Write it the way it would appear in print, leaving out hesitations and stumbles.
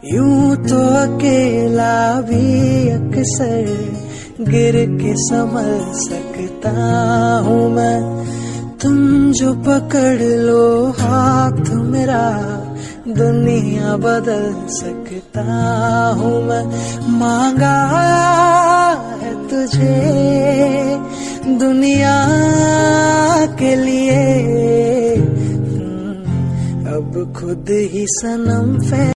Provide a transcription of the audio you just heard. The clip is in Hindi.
यूं तो अकेला भी अक्सर गिर के संभल सकता हूँ मैं, तुम जो पकड़ लो हाथ मेरा दुनिया बदल सकता हूँ मैं। मांगा है तुझे दुनिया के लिए, अब खुद ही सनम